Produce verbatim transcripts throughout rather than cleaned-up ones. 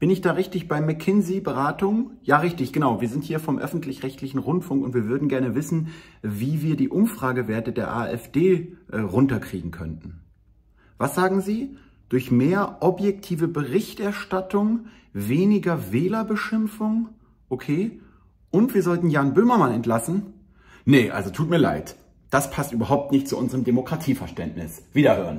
Bin ich da richtig bei McKinsey-Beratung? Ja, richtig, genau. Wir sind hier vom öffentlich-rechtlichen Rundfunk und wir würden gerne wissen, wie wir die Umfragewerte der AfD äh, runterkriegen könnten. Was sagen Sie? Durch mehr objektive Berichterstattung, weniger Wählerbeschimpfung? Okay. Und wir sollten Jan Böhmermann entlassen? Nee, also tut mir leid. Das passt überhaupt nicht zu unserem Demokratieverständnis. Wiederhören.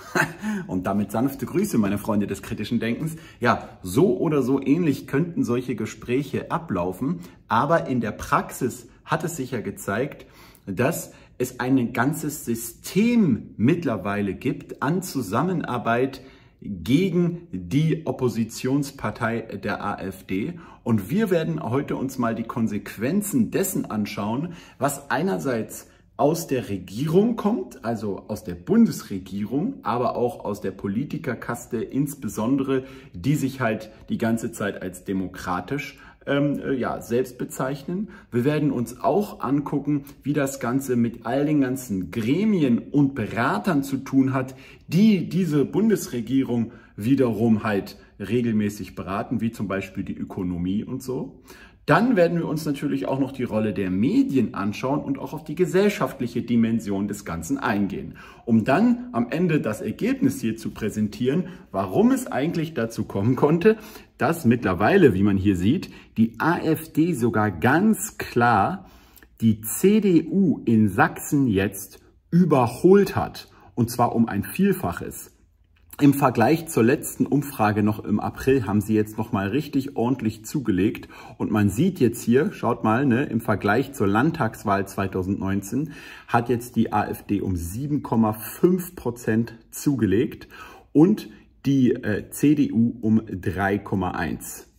Und damit sanfte Grüße, meine Freunde des kritischen Denkens. Ja, so oder so ähnlich könnten solche Gespräche ablaufen, aber in der Praxis hat es sich ja gezeigt, dass es ein ganzes System mittlerweile gibt an Zusammenarbeit gegen die Oppositionspartei der AfD. Und wir werden heute uns mal die Konsequenzen dessen anschauen, was einerseits aus der Regierung kommt, also aus der Bundesregierung, aber auch aus der Politikerkaste insbesondere, die sich halt die ganze Zeit als demokratisch ähm, ja, selbst bezeichnen. Wir werden uns auch angucken, wie das Ganze mit all den ganzen Gremien und Beratern zu tun hat, die diese Bundesregierung wiederum halt regelmäßig beraten, wie zum Beispiel die Ökonomie und so. Dann werden wir uns natürlich auch noch die Rolle der Medien anschauen und auch auf die gesellschaftliche Dimension des Ganzen eingehen, um dann am Ende das Ergebnis hier zu präsentieren, warum es eigentlich dazu kommen konnte, dass mittlerweile, wie man hier sieht, die AfD sogar ganz klar die C D U in Sachsen jetzt überholt hat, und zwar um ein Vielfaches. Im Vergleich zur letzten Umfrage noch im April haben sie jetzt noch mal richtig ordentlich zugelegt. Und man sieht jetzt hier, schaut mal, ne, im Vergleich zur Landtagswahl zweitausendneunzehn hat jetzt die AfD um sieben Komma fünf Prozent zugelegt und die äh, C D U um drei Komma eins.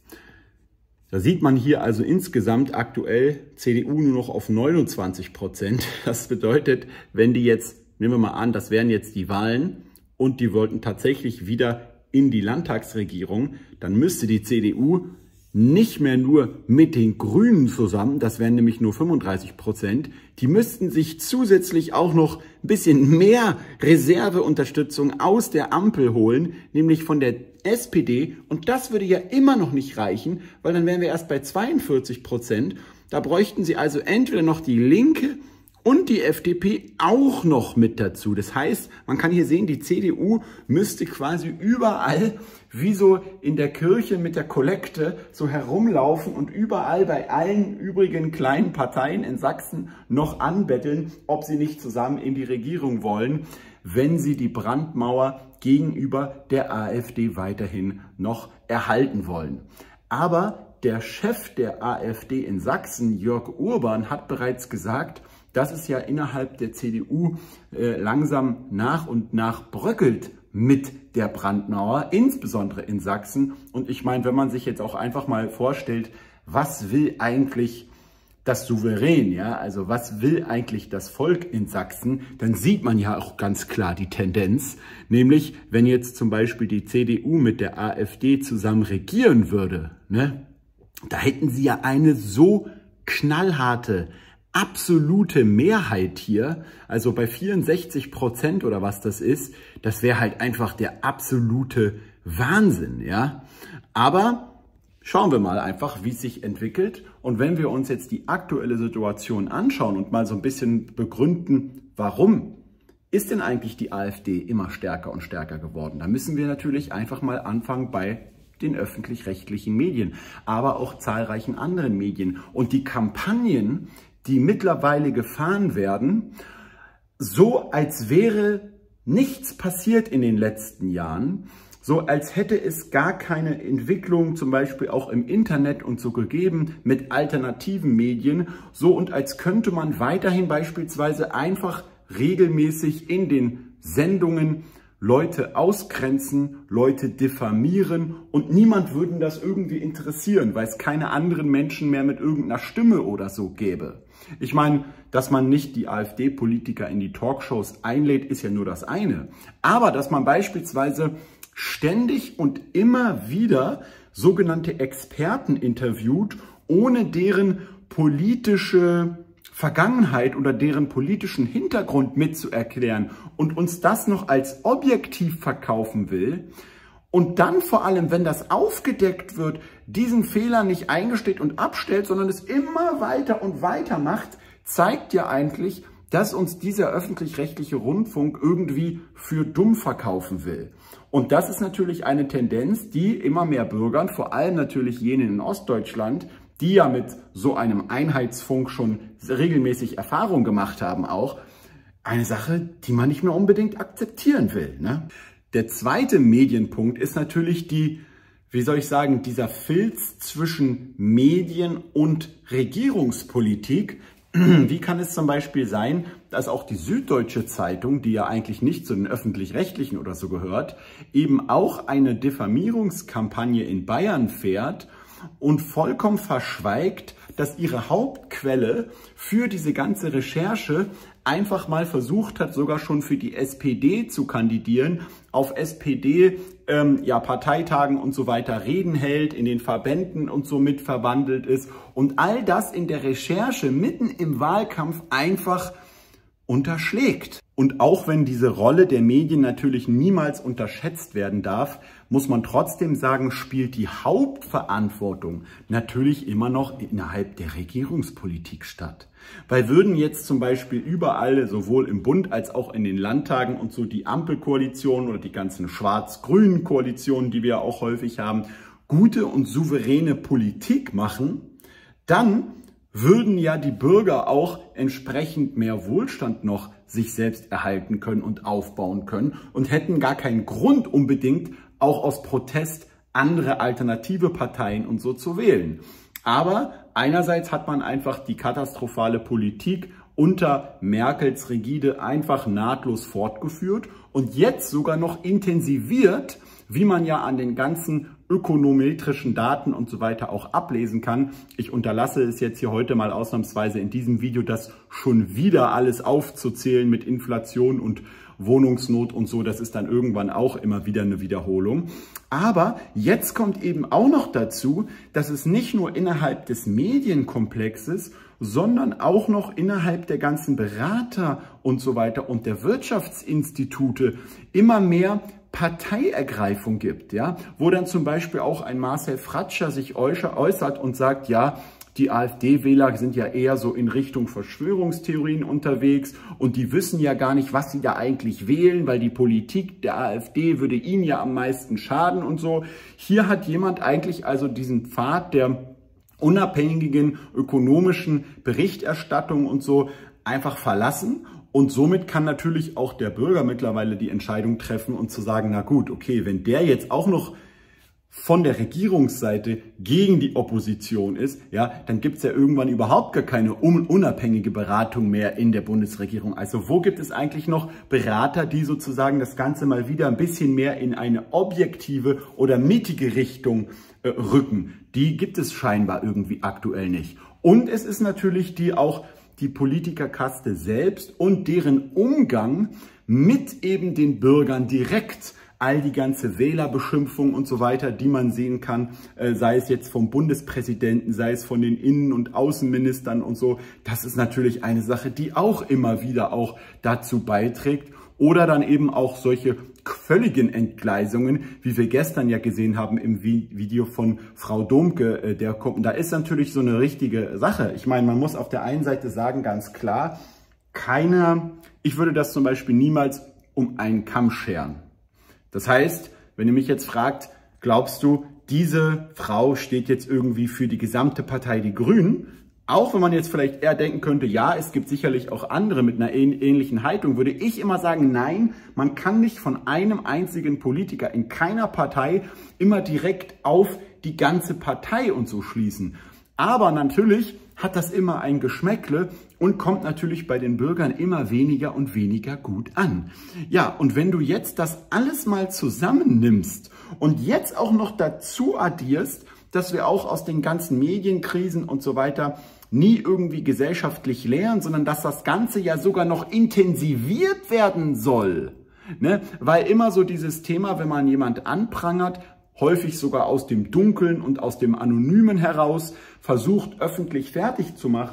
Da sieht man hier also insgesamt aktuell C D U nur noch auf neunundzwanzig Prozent. Das bedeutet, wenn die jetzt, nehmen wir mal an, das wären jetzt die Wahlen, und die wollten tatsächlich wieder in die Landtagsregierung, dann müsste die C D U nicht mehr nur mit den Grünen zusammen, das wären nämlich nur fünfunddreißig Prozent, die müssten sich zusätzlich auch noch ein bisschen mehr Reserveunterstützung aus der Ampel holen, nämlich von der S P D. Und das würde ja immer noch nicht reichen, weil dann wären wir erst bei zweiundvierzig Prozent. Da bräuchten sie also entweder noch die Linke und die F D P auch noch mit dazu. Das heißt, man kann hier sehen, die C D U müsste quasi überall, wie so in der Kirche mit der Kollekte, so herumlaufen und überall bei allen übrigen kleinen Parteien in Sachsen noch anbetteln, ob sie nicht zusammen in die Regierung wollen, wenn sie die Brandmauer gegenüber der AfD weiterhin noch erhalten wollen. Aber der Chef der AfD in Sachsen, Jörg Urban, hat bereits gesagt, dass es ja innerhalb der C D U äh, langsam nach und nach bröckelt mit der Brandmauer, insbesondere in Sachsen. Und ich meine, wenn man sich jetzt auch einfach mal vorstellt, was will eigentlich das Souverän, ja, also was will eigentlich das Volk in Sachsen, dann sieht man ja auch ganz klar die Tendenz, nämlich wenn jetzt zum Beispiel die C D U mit der AfD zusammen regieren würde, ne, da hätten sie ja eine so knallharte, absolute Mehrheit hier, also bei vierundsechzig Prozent oder was das ist, das wäre halt einfach der absolute Wahnsinn, ja. Aber schauen wir mal einfach, wie es sich entwickelt. Und wenn wir uns jetzt die aktuelle Situation anschauen und mal so ein bisschen begründen, warum ist denn eigentlich die AfD immer stärker und stärker geworden, dann müssen wir natürlich einfach mal anfangen bei den öffentlich-rechtlichen Medien, aber auch zahlreichen anderen Medien. Und die Kampagnen, die mittlerweile gefahren werden, so als wäre nichts passiert in den letzten Jahren, so als hätte es gar keine Entwicklung zum Beispiel auch im Internet und so gegeben mit alternativen Medien, so und als könnte man weiterhin beispielsweise einfach regelmäßig in den Sendungen Leute ausgrenzen, Leute diffamieren und niemand würde das irgendwie interessieren, weil es keine anderen Menschen mehr mit irgendeiner Stimme oder so gäbe. Ich meine, dass man nicht die AfD-Politiker in die Talkshows einlädt, ist ja nur das eine. Aber dass man beispielsweise ständig und immer wieder sogenannte Experten interviewt, ohne deren politische Vergangenheit oder deren politischen Hintergrund mitzuerklären und uns das noch als objektiv verkaufen will und dann vor allem, wenn das aufgedeckt wird, diesen Fehler nicht eingesteht und abstellt, sondern es immer weiter und weiter macht, zeigt ja eigentlich, dass uns dieser öffentlich-rechtliche Rundfunk irgendwie für dumm verkaufen will. Und das ist natürlich eine Tendenz, die immer mehr Bürgern, vor allem natürlich jenen in Ostdeutschland, die ja mit so einem Einheitsfunk schon regelmäßig Erfahrung gemacht haben, auch eine Sache, die man nicht mehr unbedingt akzeptieren will, ne? Der zweite Medienpunkt ist natürlich die, wie soll ich sagen, dieser Filz zwischen Medien und Regierungspolitik. Wie kann es zum Beispiel sein, dass auch die Süddeutsche Zeitung, die ja eigentlich nicht zu den Öffentlich-Rechtlichen oder so gehört, eben auch eine Diffamierungskampagne in Bayern fährt und vollkommen verschweigt, dass ihre Hauptquelle für diese ganze Recherche einfach mal versucht hat, sogar schon für die S P D zu kandidieren, auf S P D ähm, ja, Parteitagen und so weiter Reden hält, in den Verbänden und so mit verwandelt ist und all das in der Recherche mitten im Wahlkampf einfach unterschlägt. Und auch wenn diese Rolle der Medien natürlich niemals unterschätzt werden darf, muss man trotzdem sagen, spielt die Hauptverantwortung natürlich immer noch innerhalb der Regierungspolitik statt. Weil würden jetzt zum Beispiel überall, sowohl im Bund als auch in den Landtagen und so die Ampelkoalitionen oder die ganzen schwarz-grünen Koalitionen, die wir auch häufig haben, gute und souveräne Politik machen, dann würden ja die Bürger auch entsprechend mehr Wohlstand noch sich selbst erhalten können und aufbauen können und hätten gar keinen Grund unbedingt auch aus Protest andere alternative Parteien und so zu wählen. Aber einerseits hat man einfach die katastrophale Politik unter Merkels Rigide einfach nahtlos fortgeführt und jetzt sogar noch intensiviert, wie man ja an den ganzen ökonometrischen Daten und so weiter auch ablesen kann. Ich unterlasse es jetzt hier heute mal ausnahmsweise in diesem Video, das schon wieder alles aufzuzählen mit Inflation und Wohnungsnot und so. Das ist dann irgendwann auch immer wieder eine Wiederholung. Aber jetzt kommt eben auch noch dazu, dass es nicht nur innerhalb des Medienkomplexes, sondern auch noch innerhalb der ganzen Berater und so weiter und der Wirtschaftsinstitute immer mehr Parteiergreifung gibt, ja, wo dann zum Beispiel auch ein Marcel Fratscher sich äußert und sagt, ja, die AfD-Wähler sind ja eher so in Richtung Verschwörungstheorien unterwegs und die wissen ja gar nicht, was sie da eigentlich wählen, weil die Politik der AfD würde ihnen ja am meisten schaden und so. Hier hat jemand eigentlich also diesen Pfad der unabhängigen ökonomischen Berichterstattung und so einfach verlassen. Und somit kann natürlich auch der Bürger mittlerweile die Entscheidung treffen und zu sagen, na gut, okay, wenn der jetzt auch noch von der Regierungsseite gegen die Opposition ist, ja, dann gibt es ja irgendwann überhaupt gar keine unabhängige Beratung mehr in der Bundesregierung. Also wo gibt es eigentlich noch Berater, die sozusagen das Ganze mal wieder ein bisschen mehr in eine objektive oder mittige Richtung äh, rücken? Die gibt es scheinbar irgendwie aktuell nicht. Und es ist natürlich die auch die Politikerkaste selbst und deren Umgang mit eben den Bürgern direkt. All die ganze Wählerbeschimpfung und so weiter, die man sehen kann, äh, sei es jetzt vom Bundespräsidenten, sei es von den Innen- und Außenministern und so, das ist natürlich eine Sache, die auch immer wieder auch dazu beiträgt. Oder dann eben auch solche völligen Entgleisungen, wie wir gestern ja gesehen haben im Video von Frau Domke, äh, der kommt. Da ist natürlich so eine richtige Sache. Ich meine, man muss auf der einen Seite sagen, ganz klar, keiner, ich würde das zum Beispiel niemals um einen Kamm scheren. Das heißt, wenn ihr mich jetzt fragt, glaubst du, diese Frau steht jetzt irgendwie für die gesamte Partei Die Grünen? Auch wenn man jetzt vielleicht eher denken könnte, ja, es gibt sicherlich auch andere mit einer ähnlichen Haltung, würde ich immer sagen, nein, man kann nicht von einem einzigen Politiker in keiner Partei immer direkt auf die ganze Partei und so schließen. Aber natürlich hat das immer ein Geschmäckle und kommt natürlich bei den Bürgern immer weniger und weniger gut an. Ja, und wenn du jetzt das alles mal zusammennimmst und jetzt auch noch dazu addierst, dass wir auch aus den ganzen Medienkrisen und so weiter nie irgendwie gesellschaftlich lernen, sondern dass das Ganze ja sogar noch intensiviert werden soll. Ne? Weil immer so dieses Thema, wenn man jemand anprangert, häufig sogar aus dem Dunkeln und aus dem Anonymen heraus versucht, öffentlich fertig zu machen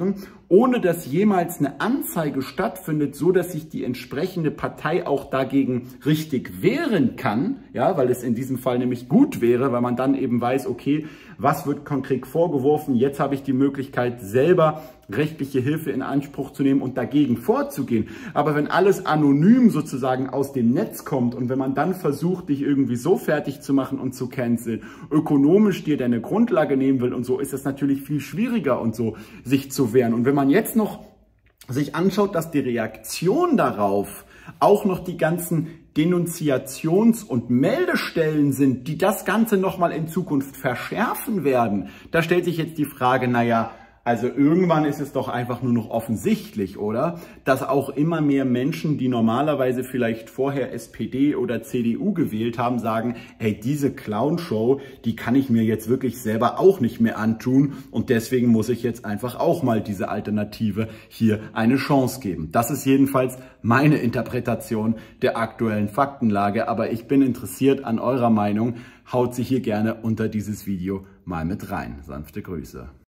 ohne dass jemals eine Anzeige stattfindet, so dass sich die entsprechende Partei auch dagegen richtig wehren kann, ja, weil es in diesem Fall nämlich gut wäre, weil man dann eben weiß, okay, was wird konkret vorgeworfen, jetzt habe ich die Möglichkeit, selber rechtliche Hilfe in Anspruch zu nehmen und dagegen vorzugehen. Aber wenn alles anonym sozusagen aus dem Netz kommt und wenn man dann versucht, dich irgendwie so fertig zu machen und zu canceln, ökonomisch dir deine Grundlage nehmen will und so, ist es natürlich viel schwieriger und so, sich zu wehren. Und wenn man jetzt noch sich anschaut, dass die Reaktion darauf auch noch die ganzen Denunziations- und Meldestellen sind, die das Ganze nochmal in Zukunft verschärfen werden, da stellt sich jetzt die Frage, naja, also irgendwann ist es doch einfach nur noch offensichtlich, oder? Dass auch immer mehr Menschen, die normalerweise vielleicht vorher S P D oder C D U gewählt haben, sagen, hey, diese Clownshow, die kann ich mir jetzt wirklich selber auch nicht mehr antun und deswegen muss ich jetzt einfach auch mal diese Alternative hier eine Chance geben. Das ist jedenfalls meine Interpretation der aktuellen Faktenlage, aber ich bin interessiert an eurer Meinung. Haut sie hier gerne unter dieses Video mal mit rein. Sanfte Grüße.